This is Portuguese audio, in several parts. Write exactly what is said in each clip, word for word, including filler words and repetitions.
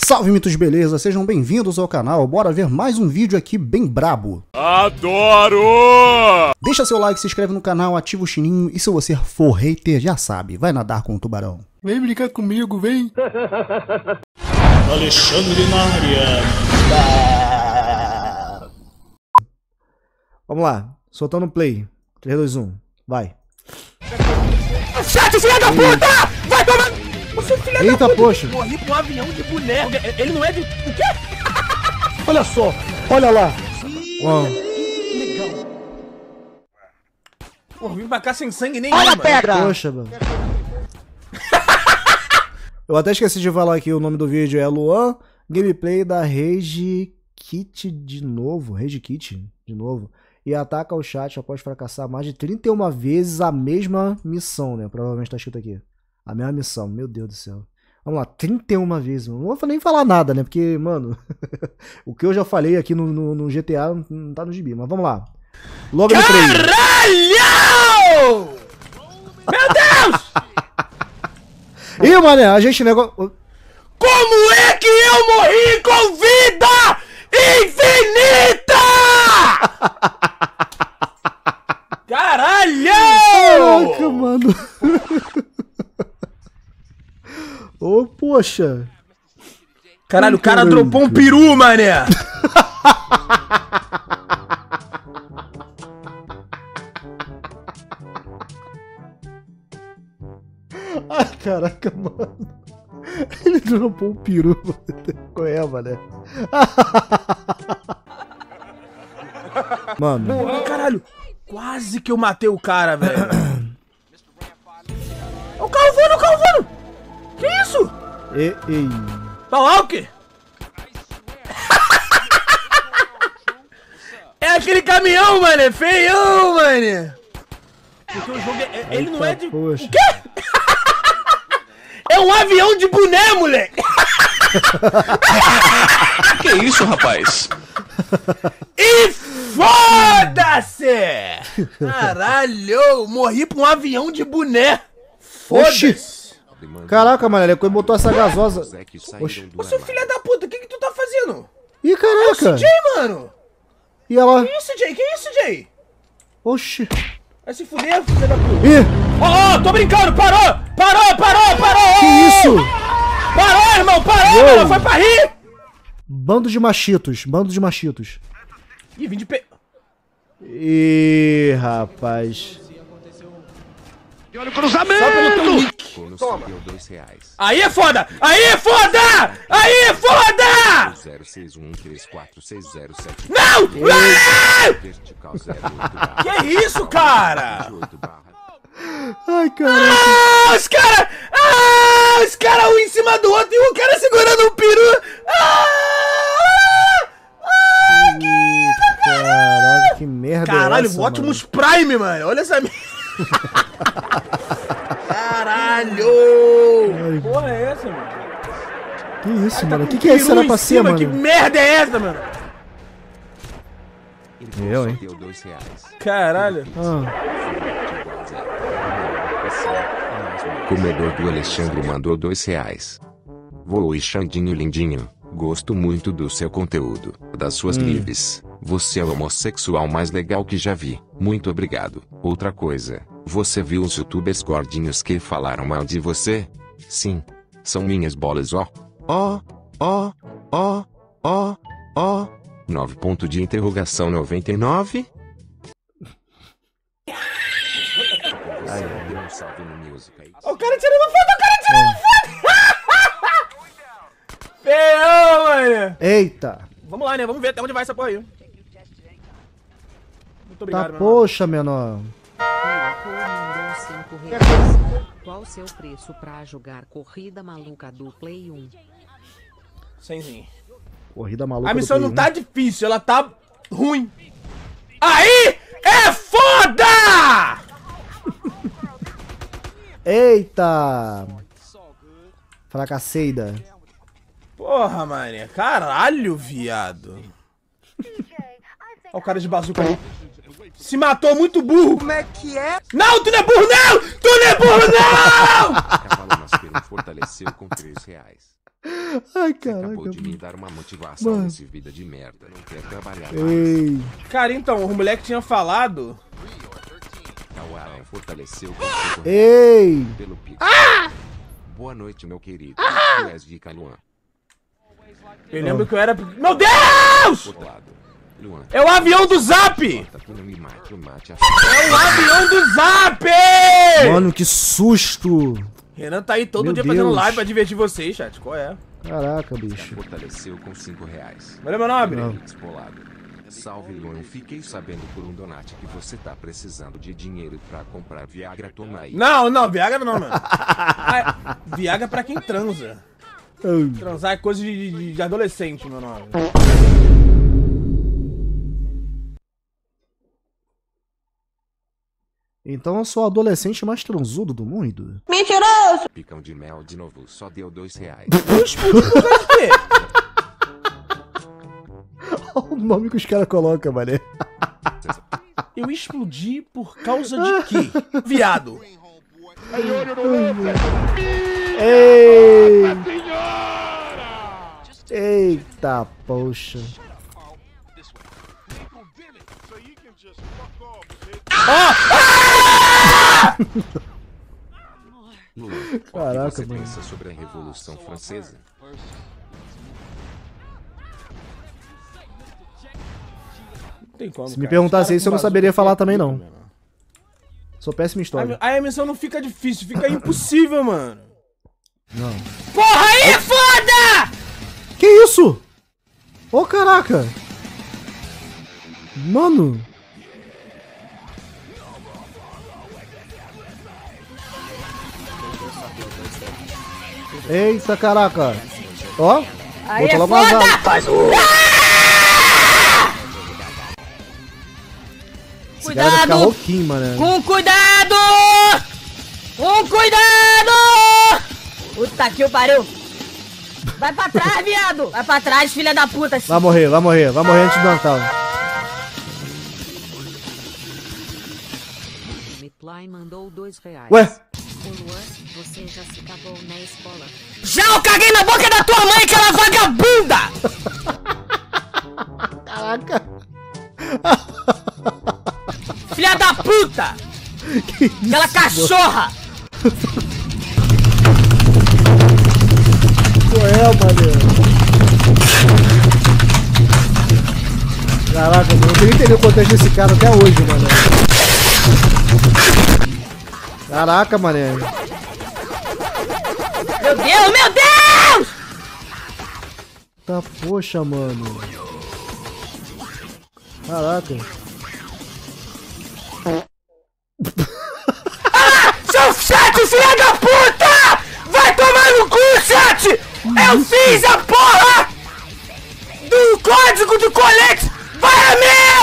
Salve, mitos, beleza? Sejam bem-vindos ao canal. Bora ver mais um vídeo aqui bem brabo. Adoro! Deixa seu like, se inscreve no canal, ativa o sininho e se você for hater, já sabe, vai nadar com o tubarão. Vem brincar comigo, vem! Alexandre na área. Vamos lá, soltando play. três, dois, um, vai. Chat, filha da puta! Vai tomar... Você filha Eita, da puta! poxa! Morri pra um avião de boneco. Ele não é de... O quê? Olha só, olha lá. Uau. Legal. Pô, vim pra cá sem sangue nenhum, Olha a mano. pedra! Poxa, mano. Eu até esqueci de falar aqui, o nome do vídeo é Luan, gameplay da Rage Kit de novo, Rage Kit de novo, e ataca o chat após fracassar mais de trinta e uma vezes a mesma missão, né? Provavelmente tá escrito aqui. A mesma missão, meu Deus do céu. Vamos lá, trinta e uma vezes, mano. Não vou nem falar nada, né? Porque, mano, o que eu já falei aqui no, no, no G T A não tá no gibi, mas vamos lá. Logo no trailer. Caralho! Meu Deus! Ih, mané, a gente negócio... Como é que eu morri com vida infinita? Caralho! Caraca, mano. Ô, oh, poxa. Caralho, o cara dropou um peru, mané. Ai, caraca, mano. Ele dropou um peru. Qual é, mané? Mano. Caralho, quase que eu matei o cara, velho. O carro voando, o carro voando. Que isso? E, ei. Tá lá o quê? É aquele caminhão, mano. É feião, mano. Porque o jogo é, ele não é de... Poxa. O quê? É um avião de boné, moleque. Que isso, rapaz? E foda-se! Caralho, morri pra um avião de boné. Foda-se. Caraca, mano, ele botou essa gasosa. Oxi. Ô, seu filho da puta, o que que tu tá fazendo? Ih, É o caraca. C J, mano. E ela... Que isso, Jay? Que isso, Jay? Oxi. Vai se fuder, filho da puta. Ih, Ó, ó, tô brincando, parou! Parou, parou, parou! que isso? Parou, irmão, parou, Uou. mano, foi pra rir! Bando de machitos, bando de machitos. Ih, vim de pe... Ih, rapaz. Olha o cruzamento! Só pelo teu nick. Toma. Aí é foda! Aí é foda! Aí é foda! zero seis um três quatro seis zero sete. Não! Não! Vertical zero oito. Que isso, cara? Ai, caraca. Ah, os caras... Ah, os caras um em cima do outro e o cara segurando um peru. Ah! Ah, que isso, Caraca, que merda Caralho, é essa, Optimus Prime, mano. Olha essa merda. Caralho! Que porra é essa, mano? mano? Que isso, Tá mano? O com que, que é isso? peru Era em pra ser, cima, mano? Que merda é essa, mano? Eu, hein? Deu dois reais. Caralho. Ah. Comedor do Alexandre mandou dois reais. Voe Xandinho lindinho. Gosto muito do seu conteúdo, das suas Hum. lives. Você é o homossexual mais legal que já vi. Muito obrigado. Outra coisa, você viu os youtubers gordinhos que falaram mal de você? Sim. São minhas bolas, ó. Ó, ó, ó, ó, ó. Nove ponto de interrogação noventa e nove. Deu um salve no music aí. O cara tirando foto, o cara tirando foto! Feão, mano! Eita. Vamos lá, né? Vamos ver até onde vai essa porra aí. Muito obrigado, Tá, meu poxa, menor. Qual o seu preço pra jogar Corrida Maluca do Play um? Senzinho. Corrida maluca. A missão do não Play, tá difícil, ela tá ruim. Aí é foda! Eita! Fracasseida. Porra, mané. Caralho, viado. Olha o cara de bazuca aí. Se matou muito burro. Como é que é? Não, tu não é burro, não! Tu não é burro, não! Cavalo Masqueiro fortaleceu com três reais. Ai, Você acabou caraca. de me dar uma motivação Mano. nesse vida de merda. Não quer trabalhar mais. Ei. Cara, então, o moleque tinha falado. Kawaii fortaleceu com cinco Ei. reais pelo pico. Ah! Boa noite, meu querido. Ah! Tu és de Luan. Eu lembro que eu era. Meu Deus! Outro lado. Luan. É o avião do Zap! Tá tu não me mate, eu mate a É o avião do Zap! Mano, que susto. Renan tá aí todo Meu dia fazendo Deus. live pra divertir vocês, chat. Qual é? Caraca, bicho. fortaleceu com cinco reais. Valeu, meu nome. Não. Expolado. Salve, Luan. Fiquei sabendo por um donate que você tá precisando de dinheiro pra comprar Viagra. Toma aí. Não, não, Viagra não, mano. Ah, Viagra é pra quem transa. Ai. Transar é coisa de, de- de adolescente, meu nome. Então eu sou o adolescente mais transudo do mundo? Picão de mel de novo. Só deu dois reais. Olha o nome que os caras colocam, mané. Eu explodi por causa de quê? Viado. Ei. Eita, poxa. Luan, Caraca, o que você mano. pensa sobre a Revolução Francesa? Não tem como, Se me cara. perguntasse Os isso, eu não caras saberia com falar bazuca também, aqui, não. mano. Sou péssima história. Aí a missão não fica difícil, fica impossível, mano. Não. Porra, aí é foda! Que isso? Ô, caraca. Mano. Eita, caraca. Ó. Aí Botou é logo uma foda! azar. Faz o... Esse cara vai ficar Cuidado! rouquinho, mano. Com cuidado! Com cuidado! Puta que o pariu! Vai pra trás, viado! Vai pra trás, filha da puta! Vai morrer, vai morrer, vai morrer antes do Natal. Miply mandou dois reais. Ué? Ô Luan, você já se cagou na escola? Já eu caguei na boca da tua mãe, aquela vagabunda! Caraca. Filha da puta! Aquela cachorra! Ué, mano. Caraca, mano, eu queria entender o contexto desse cara até hoje, mano. Caraca, mané. Meu Deus, meu Deus! Tá, poxa, mano. Caraca. Seu chat, filha da puta! Vai tomar no cu, chat! Eu fiz a porra do código do colete! Vai a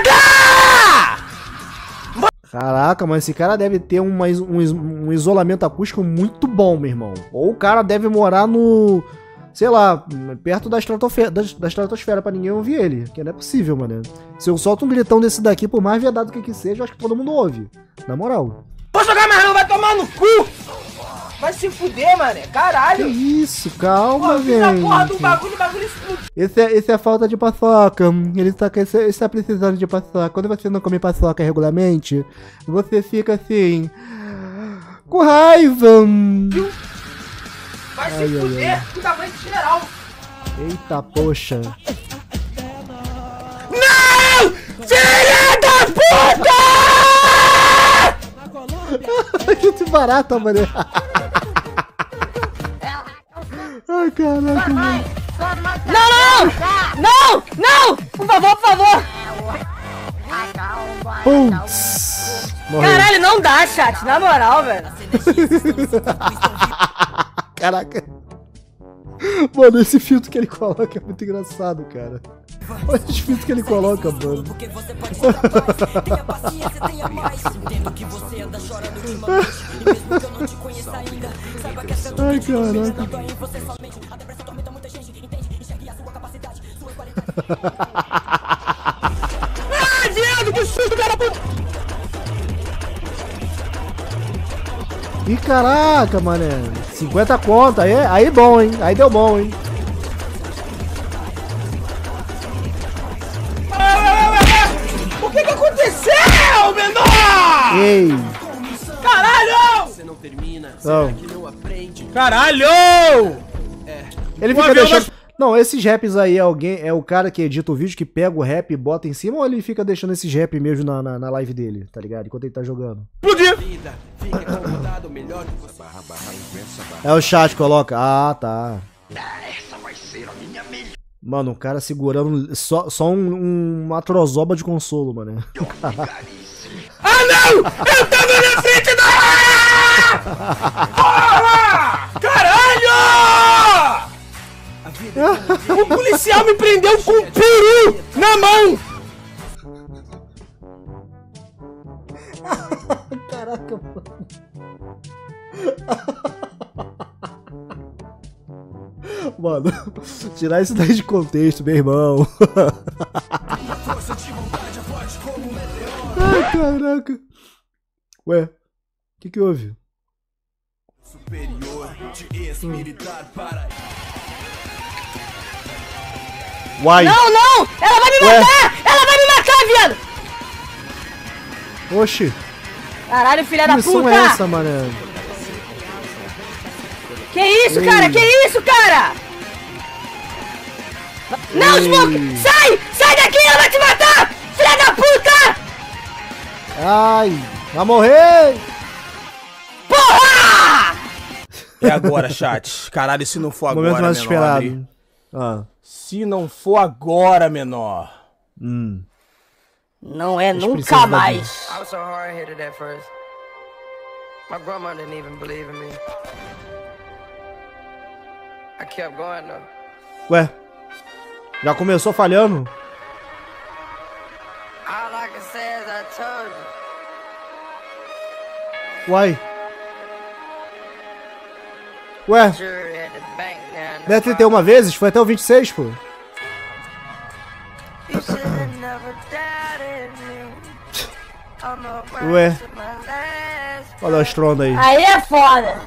merda! Caraca, mas esse cara deve ter uma is- um, is- um isolamento acústico muito bom, meu irmão. Ou o cara deve morar no... Sei lá, perto da estratosfera, da, da estratosfera pra ninguém ouvir ele. Que não é possível, mano. Se eu solto um gritão desse daqui, por mais vedado que que seja, eu acho que todo mundo ouve. Na moral. Vou jogar mais não, vai tomar no cu! Vai se fuder, mané, Que caralho! isso, calma, Pô, fiz a porra do velho. bagulho, o bagulho explodiu. Esse é, esse é falta de paçoca. Ele está, ele está precisando de paçoca. Quando você não come paçoca regularmente, você fica assim... Com raiva. Vai Ai, ai, se fuder, que tamanho de general! Eita, poxa. Não! Filha da puta! Que barata, mano. Ai, caraca, mano. Não, não! Não! Não! Por favor, por favor! Putz. Morreu. Caralho, não dá, chat, na moral, velho. Caraca. Mano, esse filtro que ele coloca é muito engraçado, cara. Olha esse filtro que ele coloca, mano. Ai, caraca. Ah, viado, que susto, cara puta! Ih, caraca, mané. cinquenta conto, aí, aí bom, hein? Aí deu bom, hein? O que que aconteceu, menor? Ei! Caralho! Você não termina, Não. será que não aprende? Caralho! Ele O fica avião deixando... Não, esses raps aí é alguém, é o cara que edita o vídeo, que pega o rap e bota em cima, ou ele fica deixando esses rap mesmo na, na, na live dele, tá ligado? Enquanto ele tá jogando. Explodir! Vida, fica acomodado, melhor que você. É o chat que coloca. Ah, tá. Mano, o cara segurando só, só um, um, uma trozoba de consolo, mano. Ah, não! Eu tava na frente da... Porra! Caralho! O policial me prendeu com um peru na mão! Caraca, mano. Mano, tirar isso daí de contexto, meu irmão. Ai, caraca. Ué, o que que houve? Uai. Não, não! Ela vai me Ué. matar! Ela vai me matar, viado! Oxi, Caralho, filha que da missão puta! é essa, mané? Que isso, cara? Que isso, cara? Não, Ei. Smoke! Sai! Sai daqui! Ela vai te matar! Filha da puta! Ai, vai morrer! Porra! É agora, chat. Caralho, se não for Momento agora, mais menor. esperado. Adri. Ah, Se não for agora, menor. hum. Não é precisa nunca da mais. I was so hard-headed at first. My grandma didn't even believe in me. I kept going though. Ué, já começou falhando? All I can say is I told you. Uai. Ué, Jury at the bank now. não é trinta e uma vezes? Foi até o vinte e seis, pô. You should have never doubted me. I'm a Ué. to my last. Olha o estrondo aí. Aí é foda.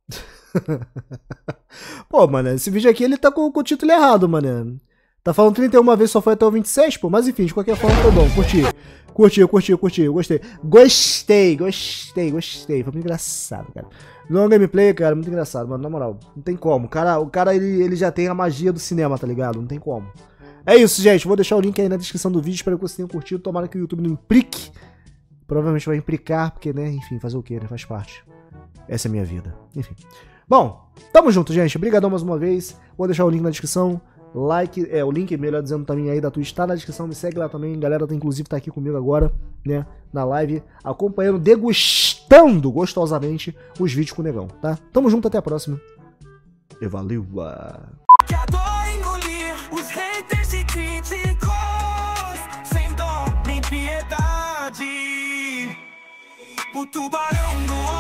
Pô, mano, esse vídeo aqui ele tá com, com o título errado, mano. Tá falando trinta e uma vezes, só foi até o vinte e seis, pô. Mas enfim, de qualquer forma, foi bom. Curti. Curti, curti, curti. Gostei. Gostei, gostei, gostei. Foi muito engraçado, cara. No gameplay, cara, muito engraçado, mano. Na moral, não tem como. O cara, o cara ele, ele já tem a magia do cinema, tá ligado? Não tem como. É isso, gente. Vou deixar o link aí na descrição do vídeo. Espero que vocês tenham curtido. Tomara que o YouTube não implique. Provavelmente vai implicar, porque, né? Enfim, fazer o quê, né? Faz parte. Essa é a minha vida. Enfim. Bom, tamo junto, gente. Obrigadão mais uma vez. Vou deixar o link na descrição. Like, é, o link, melhor dizendo, também aí da Twitch tá na descrição. Me segue lá também. Galera, tá, inclusive, tá aqui comigo agora, né? Na live, acompanhando, degustando gostosamente os vídeos com o Negão, tá? Tamo junto, até a próxima. E valeu! Que a dor engolir os haters e críticos sem dó nem piedade. O tubarão do